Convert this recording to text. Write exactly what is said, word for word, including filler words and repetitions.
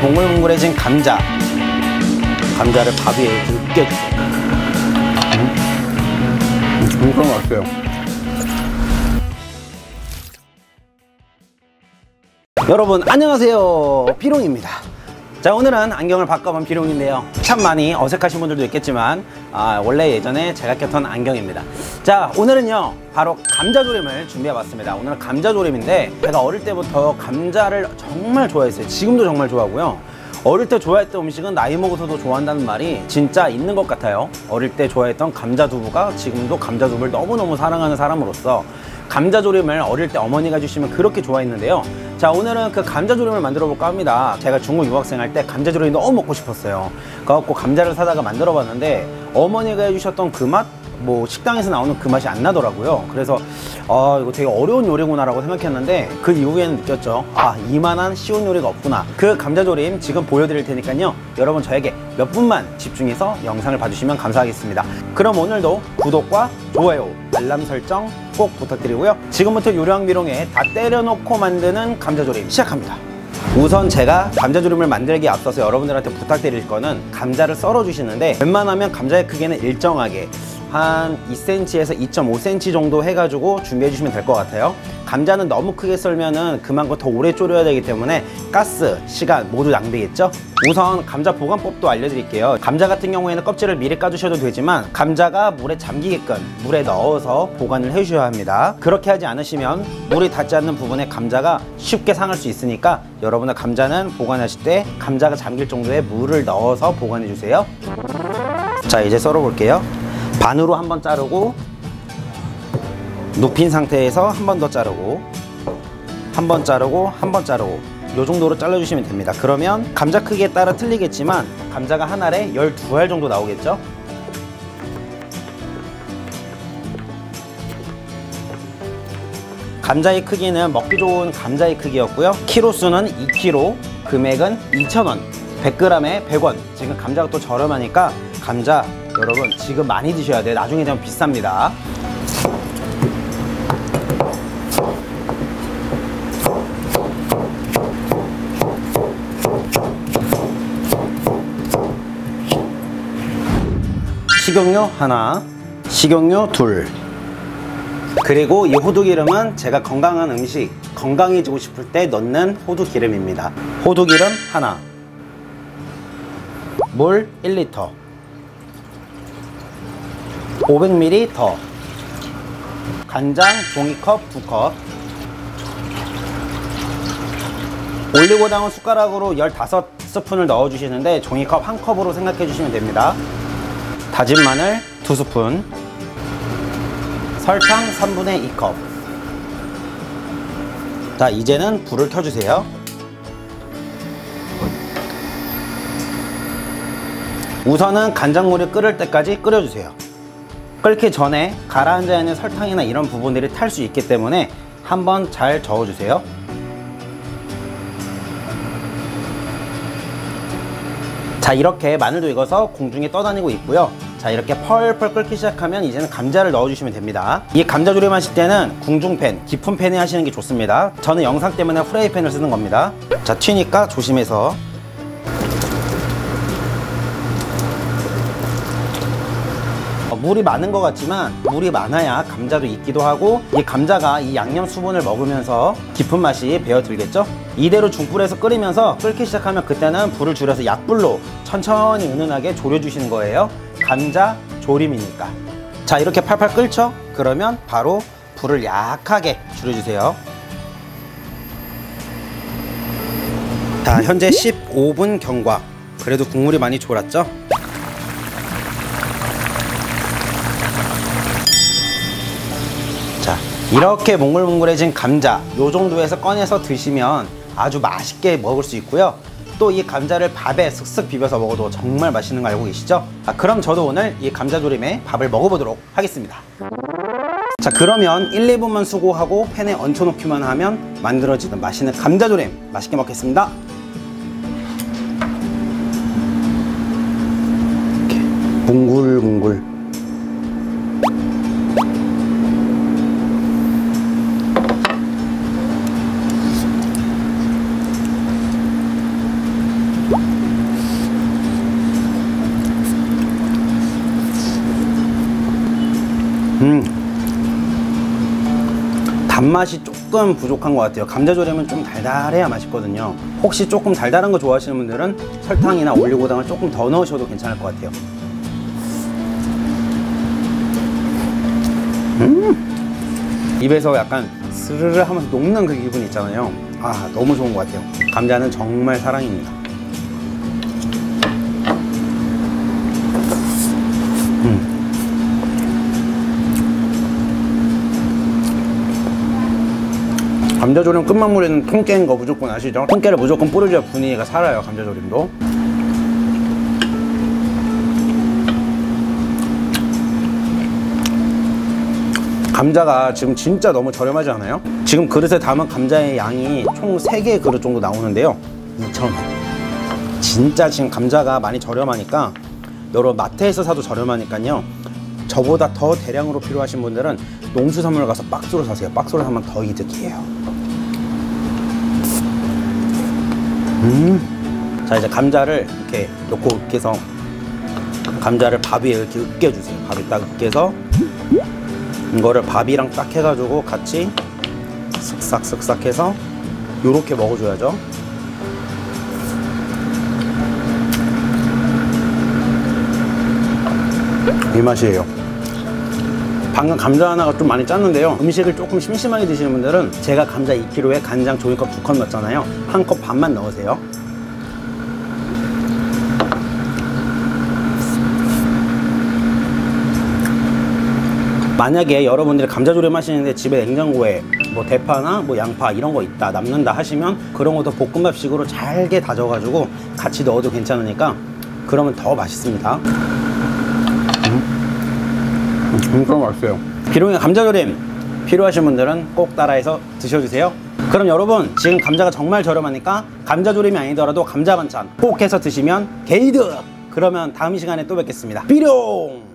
몽글몽글해진 감자. 감자를 밥 위에 으깨주세요. 음, 엄청 맛있어요. 여러분 안녕하세요, 비룡입니다. 자, 오늘은 안경을 바꿔본 비룡인데요, 참 많이 어색하신 분들도 있겠지만 아, 원래 예전에 제가 꼈던 안경입니다. 자, 오늘은요 바로 감자조림을 준비해 봤습니다. 오늘은 감자조림인데, 제가 어릴 때부터 감자를 정말 좋아했어요. 지금도 정말 좋아하고요. 어릴 때 좋아했던 음식은 나이 먹어서도 좋아한다는 말이 진짜 있는 것 같아요. 어릴 때 좋아했던 감자두부가 지금도 감자두부를 너무너무 사랑하는 사람으로서 감자조림을 어릴 때 어머니가 해주시면 그렇게 좋아했는데요. 자, 오늘은 그 감자조림을 만들어 볼까 합니다. 제가 중국 유학생 할 때 감자조림이 너무 먹고 싶었어요. 그래갖고 감자를 사다가 만들어 봤는데 어머니가 해주셨던 그 맛, 뭐 식당에서 나오는 그 맛이 안 나더라고요. 그래서 아, 이거 되게 어려운 요리구나 라고 생각했는데, 그 이후에는 느꼈죠. 아, 이만한 쉬운 요리가 없구나. 그 감자조림 지금 보여드릴 테니까요, 여러분 저에게 몇 분만 집중해서 영상을 봐주시면 감사하겠습니다. 그럼 오늘도 구독과 좋아요, 알람 설정 꼭 부탁드리고요. 지금부터 요령비룡에 다 때려놓고 만드는 감자조림 시작합니다. 우선 제가 감자조림을 만들기에 앞서서 여러분들한테 부탁드릴 거는, 감자를 썰어 주시는데 웬만하면 감자의 크기는 일정하게 한 이 센티미터에서 이 점 오 센티미터 정도 해가지고 준비해 주시면 될 것 같아요. 감자는 너무 크게 썰면은 그만큼 더 오래 졸여야 되기 때문에 가스, 시간 모두 낭비겠죠? 우선 감자 보관법도 알려드릴게요. 감자 같은 경우에는 껍질을 미리 까주셔도 되지만, 감자가 물에 잠기게끔 물에 넣어서 보관을 해주셔야 합니다. 그렇게 하지 않으시면 물이 닿지 않는 부분에 감자가 쉽게 상할 수 있으니까, 여러분의 감자는 보관하실 때 감자가 잠길 정도의 물을 넣어서 보관해 주세요. 자, 이제 썰어 볼게요. 반으로 한번 자르고, 눕힌 상태에서 한 번 더 자르고, 한 번 자르고, 한 번 자르고, 요 정도로 잘라주시면 됩니다. 그러면 감자 크기에 따라 틀리겠지만 감자가 한 알에 열두 알 정도 나오겠죠? 감자의 크기는 먹기 좋은 감자의 크기였고요. 키로수는 이 킬로그램, 금액은 이천 원, 백 그램에 백 원. 지금 감자가 또 저렴하니까 감자 여러분 지금 많이 드셔야 돼요. 나중에 되면 비쌉니다. 식용유 하나, 식용유 둘, 그리고 이 호두기름은 제가 건강한 음식, 건강해지고 싶을 때 넣는 호두기름입니다. 호두기름 하나, 물 일 리터, 오백 밀리리터 더, 간장 종이컵 두 컵, 올리고당은 숟가락으로 십오 스푼을 넣어 주시는데 종이컵 한 컵으로 생각해 주시면 됩니다. 다진 마늘 두 스푼, 설탕 삼분의 이 컵. 자, 이제는 불을 켜주세요. 우선은 간장물이 끓을 때까지 끓여주세요. 끓기 전에 가라앉아 있는 설탕이나 이런 부분들이 탈 수 있기 때문에 한번 잘 저어주세요. 자, 이렇게 마늘도 익어서 공중에 떠다니고 있고요. 자, 이렇게 펄펄 끓기 시작하면 이제는 감자를 넣어주시면 됩니다. 이 감자조림 하실 때는 궁중팬, 깊은 팬에 하시는 게 좋습니다. 저는 영상 때문에 프라이팬을 쓰는 겁니다. 자, 튀니까 조심해서. 물이 많은 것 같지만 물이 많아야 감자도 익기도 하고, 이 감자가 이 양념 수분을 먹으면서 깊은 맛이 배어들겠죠? 이대로 중불에서 끓이면서 끓기 시작하면 그때는 불을 줄여서 약불로 천천히 은은하게 졸여주시는 거예요. 감자 조림이니까. 자, 이렇게 팔팔 끓죠? 그러면 바로 불을 약하게 줄여주세요. 자, 현재 십오 분 경과. 그래도 국물이 많이 졸았죠? 자, 이렇게 몽글몽글해진 감자 요 정도에서 꺼내서 드시면 아주 맛있게 먹을 수 있고요. 또 이 감자를 밥에 슥슥 비벼서 먹어도 정말 맛있는 거 알고 계시죠? 아, 그럼 저도 오늘 이 감자조림에 밥을 먹어보도록 하겠습니다. 자, 그러면 일, 이 분만 수고하고 팬에 얹혀놓기만 하면 만들어지는 맛있는 감자조림 맛있게 먹겠습니다. 이렇게 뭉글뭉글. 단맛이 조금 부족한 것 같아요. 감자조림은 좀 달달해야 맛있거든요. 혹시 조금 달달한 거 좋아하시는 분들은 설탕이나 올리고당을 조금 더 넣으셔도 괜찮을 것 같아요. 음! 입에서 약간 스르르 하면서 녹는 그 기분 있잖아요. 아, 너무 좋은 것 같아요. 감자는 정말 사랑입니다. 음. 감자조림 끝마무리는 통깨인 거 무조건 아시죠? 통깨를 무조건 뿌려줘야 분위기가 살아요, 감자조림도. 감자가 지금 진짜 너무 저렴하지 않아요? 지금 그릇에 담은 감자의 양이 총 세 개의 그릇 정도 나오는데요, 이천 원. 진짜 지금 감자가 많이 저렴하니까, 여러 마트에서 사도 저렴하니까요, 저보다 더 대량으로 필요하신 분들은 농수산물 가서 박스로 사세요. 박스로 사면 더 이득이에요. 음. 자, 이제 감자를 이렇게 넣고 으깨서, 감자를 밥 위에 이렇게 으깨주세요. 밥 위에 딱 으깨서 이거를 밥이랑 딱 해가지고 같이 쓱싹 쓱싹 해서 요렇게 먹어줘야죠. 이 맛이에요. 방금 감자 하나가 좀 많이 짰는데요, 음식을 조금 심심하게 드시는 분들은 제가 감자 이 킬로그램에 간장 종이컵 두 컵 넣었잖아요. 한 컵 반만 넣으세요. 만약에 여러분들이 감자조림 하시는데 집에 냉장고에 뭐 대파나 뭐 양파 이런 거 있다, 남는다 하시면 그런 것도 볶음밥식으로 잘게 다져가지고 같이 넣어도 괜찮으니까 그러면 더 맛있습니다. 음, 진짜 맛있어요. 비룡의 감자조림 필요하신 분들은 꼭 따라해서 드셔주세요. 그럼 여러분, 지금 감자가 정말 저렴하니까 감자조림이 아니더라도 감자 반찬 꼭 해서 드시면 게이드! 그러면 다음 시간에 또 뵙겠습니다. 비룡!